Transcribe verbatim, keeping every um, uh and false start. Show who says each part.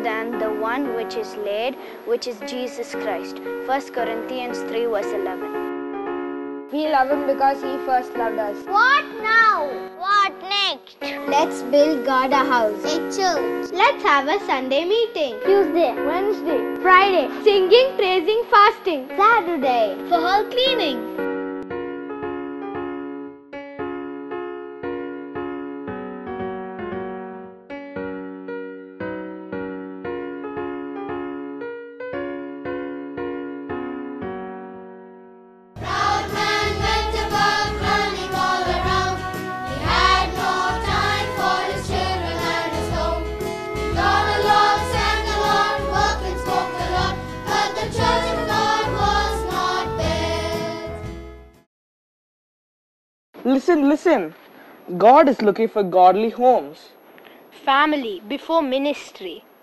Speaker 1: than the one which is laid, which is Jesus Christ. First Corinthians three verse eleven.
Speaker 2: We love him because he first loved us.
Speaker 3: What now? What next?
Speaker 2: Let's build God a house.
Speaker 3: A church.
Speaker 2: Let's have a Sunday meeting.
Speaker 3: Tuesday,
Speaker 2: Wednesday, Friday, singing, praising, fasting.
Speaker 3: Saturday, for her cleaning.
Speaker 4: Listen, listen. God is looking for godly homes.
Speaker 2: Family before ministry.